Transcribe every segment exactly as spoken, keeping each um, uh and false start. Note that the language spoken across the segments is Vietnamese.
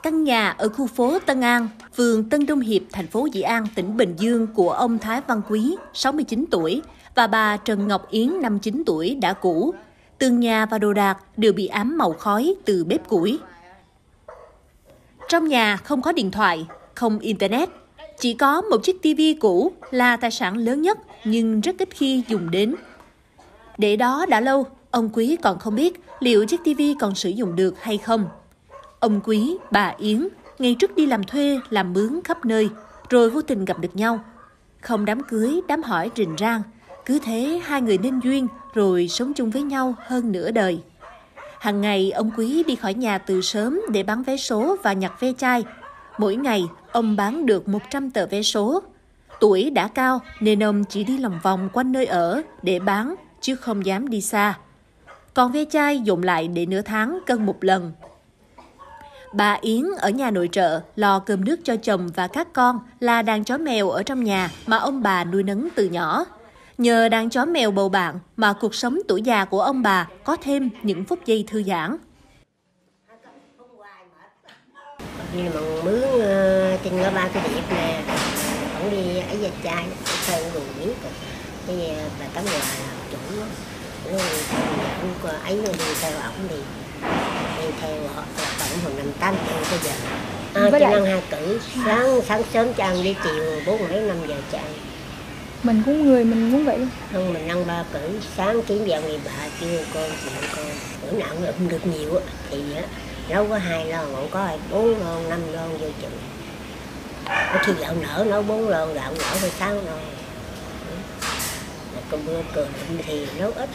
Căn nhà ở khu phố Tân An, phường Tân Đông Hiệp, thành phố Dĩ An, tỉnh Bình Dương của ông Thái Văn Quý, sáu mươi chín tuổi, và bà Trần Ngọc Yến, năm mươi chín tuổi, đã cũ. Tường nhà và đồ đạc đều bị ám màu khói từ bếp củi. Trong nhà không có điện thoại, không internet. Chỉ có một chiếc tivi cũ là tài sản lớn nhất nhưng rất ít khi dùng đến. Để đó đã lâu, ông Quý còn không biết liệu chiếc tivi còn sử dụng được hay không. Ông Quý, bà Yến, ngày trước đi làm thuê, làm mướn khắp nơi, rồi vô tình gặp được nhau. Không đám cưới, đám hỏi rình rang, cứ thế hai người nên duyên rồi sống chung với nhau hơn nửa đời. Hàng ngày, ông Quý đi khỏi nhà từ sớm để bán vé số và nhặt ve chai. Mỗi ngày, ông bán được một trăm tờ vé số. Tuổi đã cao nên ông chỉ đi lòng vòng quanh nơi ở để bán, chứ không dám đi xa. Còn ve chai dùng lại để nửa tháng cân một lần. Bà Yến ở nhà nội trợ, lo cơm nước cho chồng và các con là đàn chó mèo ở trong nhà mà ông bà nuôi nấng từ nhỏ. Nhờ đàn chó mèo bầu bạn mà cuộc sống tuổi già của ông bà có thêm những phút giây thư giãn. Như mà mướn trên ngõ ba cái điệp nè, ổng đi ấy da chai, theo đồ miếng, cái bà Tấm Hòa là chủ, ổng ấy đi theo ổng đi, đi theo họ, tổng hồi năm tám triệu bây giờ. À, chị ăn hai cử, sáng sáng sớm cho ăn, đi chiều bốn mấy năm giờ cho ăn. Mình cũng người mình cũng vậy. Không, mình ăn ba cử, sáng kiếm vào người bà kêu con chị con, bữa nào cũng lụm được nhiều thì nấu có hai lon, còn có bốn lon, năm lon vô chừng. Có khi gạo nở nấu bốn lon, gạo nở phải sáu lon. Còn bữa cười thì nấu ít.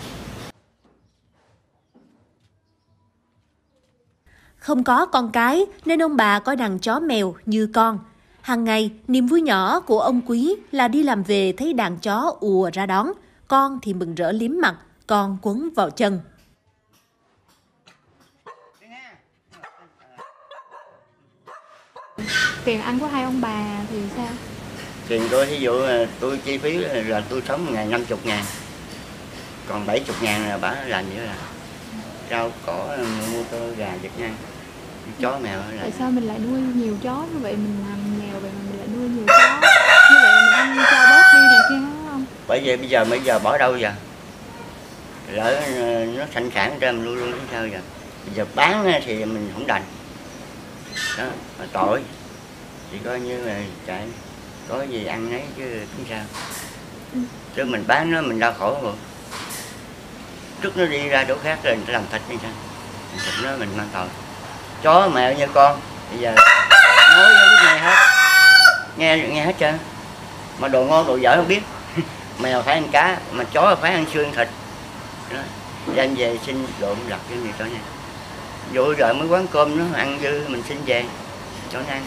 Không có con cái nên ông bà coi đàn chó mèo như con. Hàng ngày, niềm vui nhỏ của ông Quý là đi làm về thấy đàn chó ùa ra đón. Con thì mừng rỡ liếm mặt, con quấn vào chân. Tiền ăn của hai ông bà thì sao? Tiền tôi ví dụ tôi chi phí là tôi sống một ngày năm mươi ngàn. Còn bảy mươi ngàn là bà làm gì là rau cỏ, mua tơ gà vịt nha. Chó mèo là... Tại sao mình lại nuôi nhiều chó như vậy? Mình làm nghèo vậy mà mình lại nuôi nhiều chó. Như vậy là mình ăn cho bớt đi này kia không? Bởi vậy bây giờ bây giờ bỏ đâu giờ? Lỡ nó sanh sản ra mình luôn luôn đến sao giờ? Bây giờ bán thì mình không đành. Đó, mà tội. Chỉ coi như là chạy, có gì ăn ấy chứ không sao. Ừ. Chứ mình bán nó mình đau khổ rồi. Trước nó đi ra chỗ khác rồi người ta làm thịt như sao? Thịt nó mình mang tội. Chó mèo như con, bây giờ nói vô biết nghe hết, nghe nghe hết trơn. Mà đồ ngon đồ dở không biết. Mèo phải ăn cá, mà chó phải ăn xương thịt. Đó. Đem về xin lộn lặt cái gì cho nha. Vô rồi mới quán cơm nó ăn dư mình xin về cho nó ăn.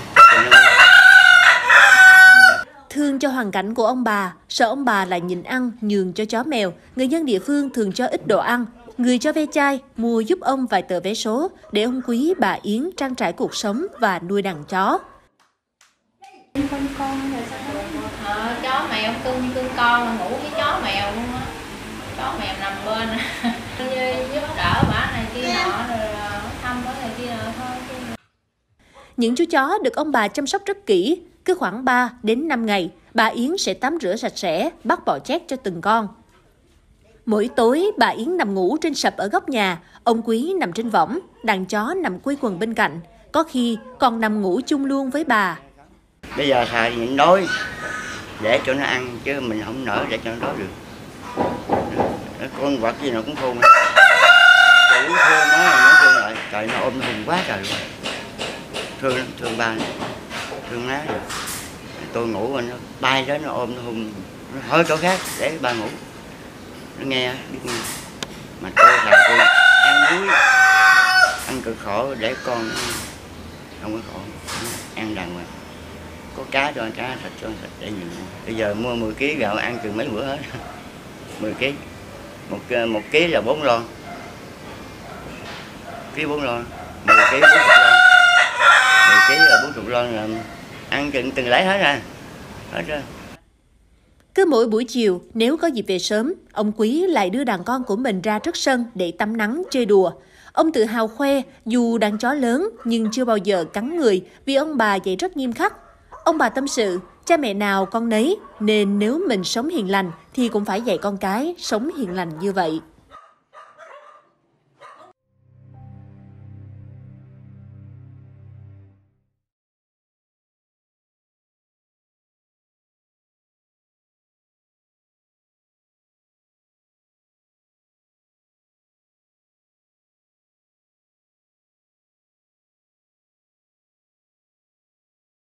Thương cho hoàn cảnh của ông bà, sợ ông bà lại nhịn ăn nhường cho chó mèo, người dân địa phương thường cho ít đồ ăn. Người cho ve chai mua giúp ông vài tờ vé số để ông Quý, bà Yến trang trải cuộc sống và nuôi đàn chó. Con con là sao? Ờ, chó mèo cưng cưng con là ngủ với chó mèo luôn á. Chó mèo nằm bên như giúp đỡ bả này kia nọ rồi thăm bả này kia nọ thôi. Những chú chó được ông bà chăm sóc rất kỹ, cứ khoảng ba đến năm ngày, bà Yến sẽ tắm rửa sạch sẽ, bắt bọ chét cho từng con. Mỗi tối, bà Yến nằm ngủ trên sập ở góc nhà, ông Quý nằm trên võng, đàn chó nằm quây quần bên cạnh, có khi còn nằm ngủ chung luôn với bà. Bây giờ thà nhịn đói để cho nó ăn, chứ mình không nỡ để cho nó đói được. Con vật gì nó cũng khôn. Chủ thương nó nó thương lại, trời nó ôm nó hùng quá trời luôn. Thương lắm, thương ba, thương má rồi. Tôi ngủ rồi nó bay đó nó ôm nó hùng, nó hỏi chỗ khác để ba ngủ. Nó nghe, biết nghe. Mà tôi là tôi ăn muối, ăn cực khổ để con không có khổ, ăn đàng hoàng. Có cá cho ăn cá, thịt cho ăn thịt để nhiều. Bây giờ mua mười ký gạo ăn chừng mấy bữa hết. mười ký. Một, một ký là bốn lon. Ký bốn lon. mười ký bốn chục lon. mười ký là bốn chục lon là ăn chừng từng lấy hết à. Hết rồi. Cứ mỗi buổi chiều, nếu có dịp về sớm, ông Quý lại đưa đàn con của mình ra trước sân để tắm nắng chơi đùa. Ông tự hào khoe dù đàn chó lớn nhưng chưa bao giờ cắn người vì ông bà dạy rất nghiêm khắc. Ông bà tâm sự, cha mẹ nào con nấy, nên nếu mình sống hiền lành thì cũng phải dạy con cái sống hiền lành như vậy.